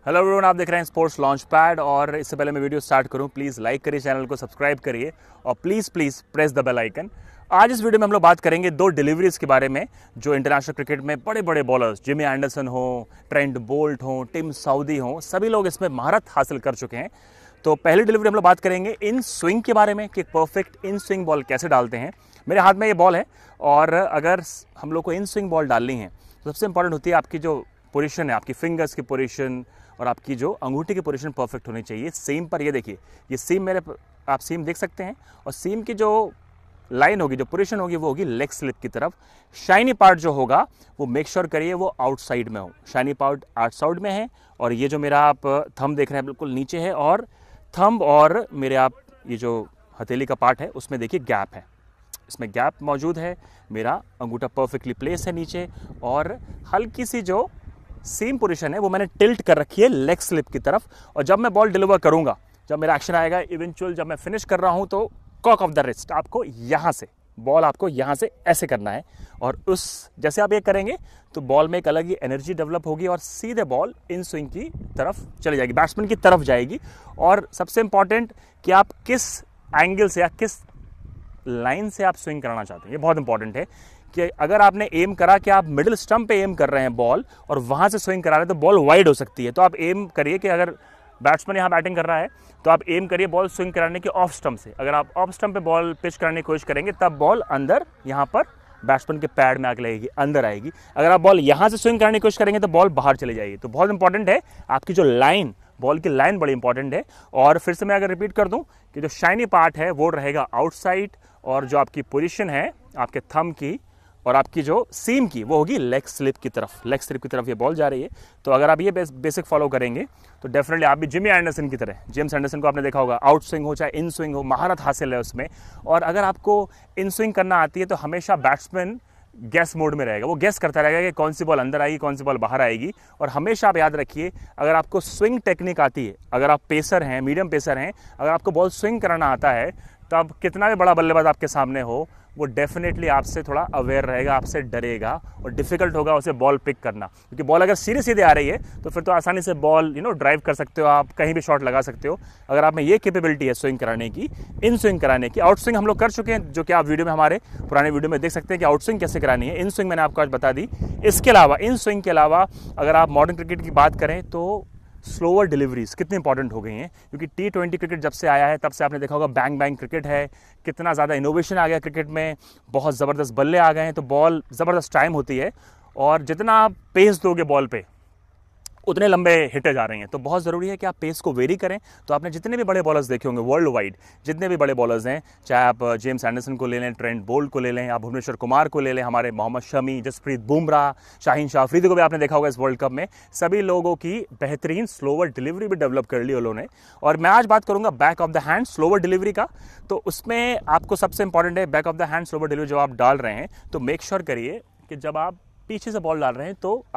Hello everyone, आप देख रहे हैं स्पोर्ट्स लॉन्च पैड। और इससे पहले मैं वीडियो स्टार्ट करूं, प्लीज़ लाइक करिए, चैनल को सब्सक्राइब करिए और please press the bell icon. आज इस वीडियो में हम लोग बात करेंगे दो डिलीवरीज के बारे में जो इंटरनेशनल क्रिकेट में बड़े बड़े बॉलर्स, जिमी एंडरसन हो, ट्रेंट बोल्ट हो, टिम साउदी हो, सभी लोग इसमें महारत हासिल कर चुके हैं। तो पहली डिलीवरी हम लोग बात करेंगे इन स्विंग के बारे में कि परफेक्ट इन स्विंग बॉल कैसे डालते हैं। मेरे हाथ में ये बॉल है और अगर हम लोग को इन स्विंग बॉल डालनी है तो सबसे इंपॉर्टेंट होती है आपकी जो पोजीशन है, आपकी फिंगर्स की पोजीशन और आपकी जो अंगूठी की पोजीशन परफेक्ट होनी चाहिए। सीम पर ये देखिए, ये सीम आप सीम देख सकते हैं और सीम की जो लाइन होगी, जो पोजीशन होगी वो होगी लेग स्लिप की तरफ। शाइनी पार्ट जो होगा वो मेक श्योर करिए वो आउटसाइड में हो। शाइनी पार्ट आउटसाइड में है और ये जो मेरा आप थंब देख रहे हैं बिल्कुल नीचे है और थंब और मेरे आप ये जो हथेली का पार्ट है उसमें देखिए गैप है, इसमें गैप मौजूद है। मेरा अंगूठा परफेक्टली प्लेस है नीचे और हल्की सी जो सेम पोजीशन है वो मैंने टिल्ट कर रखी है लेग स्लिप की तरफ। और जब मैं बॉल डिलीवर करूंगा, जब मेरा एक्शन आएगा इवेंचुअल, जब मैं फिनिश कर रहा हूं तो कॉक ऑफ द रिस्ट आपको यहां से बॉल आपको यहां से ऐसे करना है और उस जैसे आप ये करेंगे तो बॉल में एक अलग ही एनर्जी डेवलप होगी और सीधे बॉल इन स्विंग की तरफ चली जाएगी, बैट्समैन की तरफ जाएगी। और सबसे इंपॉर्टेंट कि आप किस एंगल से या किस लाइन से आप स्विंग कराना चाहते हैं, ये बहुत इंपॉर्टेंट है कि अगर आपने एम करा कि आप मिडिल स्टंप पे एम कर रहे हैं बॉल और वहां से स्विंग करा रहे हैं तो बॉल वाइड हो सकती है। तो आप एम करिए कि अगर बैट्समैन यहां बैटिंग कर रहा है तो आप एम करिए बॉल स्विंग कराने के ऑफ स्टंप से। अगर आप ऑफ स्टंप पे बॉल पिच करने की कोशिश करेंगे तब बॉल अंदर यहां पर बैट्समैन के पैड में आके लगेगी, अंदर आएगी। अगर आप बॉल यहां से स्विंग करने की कोशिश करेंगे तो बॉल बाहर चली जाएगी। तो बहुत इंपॉर्टेंट है आपकी जो लाइन, बॉल की लाइन बड़ी इंपॉर्टेंट है। और फिर से मैं अगर रिपीट कर दूं कि जो शाइनी पार्ट है वो रहेगा आउटसाइड और जो आपकी पोजीशन है आपके थंब की और आपकी जो सीम की वो होगी लेग स्लिप की तरफ। लेग स्लिप की तरफ ये बॉल जा रही है। तो अगर आप ये बेसिक फॉलो करेंगे तो डेफिनेटली आप भी जिमी एंडरसन की तरह, जेम्स एंडरसन को आपने देखा होगा, आउट स्विंग हो चाहे इन स्विंग हो, महारत हासिल है उसमें। और अगर आपको इन स्विंग करना आती है तो हमेशा बैट्समैन गैस मोड में रहेगा, वो गैस करता रहेगा कि कौन सी बॉल अंदर आएगी, कौन सी बॉल बाहर आएगी। और हमेशा आप याद रखिए, अगर आपको स्विंग टेक्निक आती है, अगर आप पेसर हैं, मीडियम पेसर हैं, अगर आपको बॉल स्विंग कराना आता है तब कितना भी बड़ा बल्लेबाज आपके सामने हो वो डेफिनेटली आपसे थोड़ा अवेयर रहेगा, आपसे डरेगा और डिफिकल्ट होगा उसे बॉल पिक करना। क्योंकि बॉल अगर सीधे सीधे आ रही है तो फिर तो आसानी से बॉल ड्राइव कर सकते हो, आप कहीं भी शॉट लगा सकते हो। अगर आप में ये कैपेबिलिटी है स्विंग कराने की, इन स्विंग कराने की, आउट स्विंग हम लोग कर चुके हैं जो कि आप वीडियो में, हमारे पुराने वीडियो में देख सकते हैं कि आउट स्विंग कैसे करानी है। इन स्विंग मैंने आपको आज बता दी। इसके अलावा, इन स्विंग के अलावा अगर आप मॉडर्न क्रिकेट की बात करें तो स्लोअर डिलीवरीज कितनी इंपॉर्टेंट हो गई हैं। क्योंकि T20 क्रिकेट जब से आया है तब से आपने देखा होगा बैंग बैंग क्रिकेट है, कितना ज़्यादा इनोवेशन आ गया क्रिकेट में, बहुत ज़बरदस्त बल्ले आ गए हैं तो बॉल ज़बरदस्त टाइम होती है और जितना आप पेस दोगे बॉल पे उतने लंबे हिटे जा रहे हैं। तो बहुत ज़रूरी है कि आप पेस को वेरी करें। तो आपने जितने भी बड़े बॉलर्स देखे होंगे वर्ल्ड वाइड, जितने भी बड़े बॉलर्स हैं, चाहे आप जेम्स एंडरसन को ले लें, ट्रेंट बोल्ट को ले लें, आप भुवनेश्वर कुमार को ले लें, हमारे मोहम्मद शमी, जसप्रीत बुमराह, शाहीन अफरीदी को भी आपने देखा होगा इस वर्ल्ड कप में, सभी लोगों की बेहतरीन स्लोवर डिलीवरी भी डेवलप कर ली उन्होंने। और मैं आज बात करूंगा back of the hand slower delivery का। तो उसमें आपको सबसे इंपॉर्टेंट है back of the hand slower delivery. जब आप डाल रहे हैं तो मेक श्योर करिए कि जब आप पीछे से बॉल डाल रहे हैं तो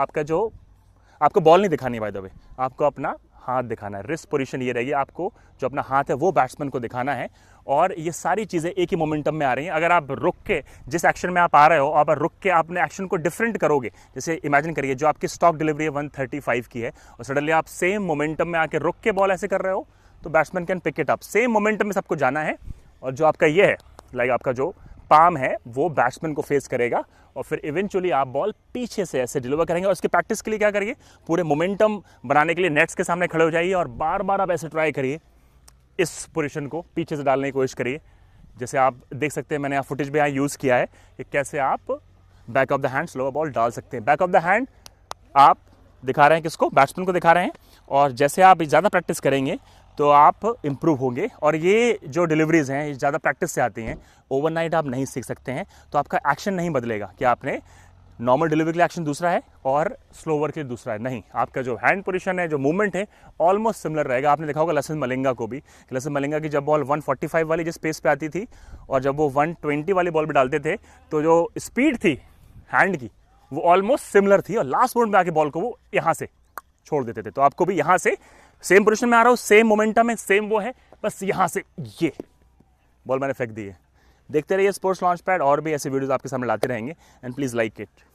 आपको बॉल नहीं दिखानी, बाय द वे आपको अपना हाथ दिखाना है। रिस्ट पोजीशन ये रहेगी, आपको जो अपना हाथ है वो बैट्समैन को दिखाना है। और ये सारी चीज़ें एक ही मोमेंटम में आ रही हैं। अगर आप रुक के जिस एक्शन में आप आ रहे हो, आप रुक के अपने एक्शन को डिफरेंट करोगे, जैसे इमेजिन करिए जो आपकी स्टॉक डिलीवरी है 135 की है और सडनली आप सेम मोमेंटम में आके रुक के बॉल ऐसे कर रहे हो तो batsman can pick it up. Same momentum में सबको जाना है और जो आपका ये है, लाइक आपका जो पाम है वो बैट्समैन को फेस करेगा और फिर इवेंचुअली आप बॉल पीछे से ऐसे डिलीवर करेंगे। और इसकी प्रैक्टिस के लिए क्या करिए, पूरे मोमेंटम बनाने के लिए नेट्स के सामने खड़े हो जाइए और बार बार आप ऐसे ट्राई करिए, इस पोजीशन को पीछे से डालने की कोशिश करिए। जैसे आप देख सकते हैं, मैंने यहाँ फुटेज भी यहाँ यूज़ किया है कि कैसे आप back of the hand slower ball डाल सकते हैं। बैक ऑफ द हैंड आप दिखा रहे हैं किसको, बैट्समैन को दिखा रहे हैं। और जैसे आप ज़्यादा प्रैक्टिस करेंगे तो आप इम्प्रूव होंगे। और ये जो डिलीवरीज हैं ये ज़्यादा प्रैक्टिस से आती हैं, ओवरनाइट आप नहीं सीख सकते हैं। तो आपका एक्शन नहीं बदलेगा कि आपने नॉर्मल डिलीवरी के लिए एक्शन दूसरा है और स्लोवर के लिए दूसरा है, नहीं। आपका जो हैंड पोजीशन है, जो मूवमेंट है, ऑलमोस्ट सिमिलर रहेगा। आपने देखा होगा लसन मलिंगा को भी, लसन मलिंगा की जब बॉल 145 वाली जिस पेस पे आती थी और जब वो 120 वाली बॉल भी डालते थे तो जो स्पीड थी हैंड की वो ऑलमोस्ट सिमिलर थी और लास्ट मोमेंट में आके बॉल को वो यहाँ से छोड़ देते थे। तो आपको भी यहाँ से सेम पोजीशन में आ रहा हूँ, सेम मोमेंटम है, सेम वो है, बस यहाँ से ये बॉल मैंने फेंक दी है। देखते रहिए स्पोर्ट्स लॉन्च पैड, और भी ऐसे वीडियोस आपके सामने लाते रहेंगे एंड प्लीज लाइक इट।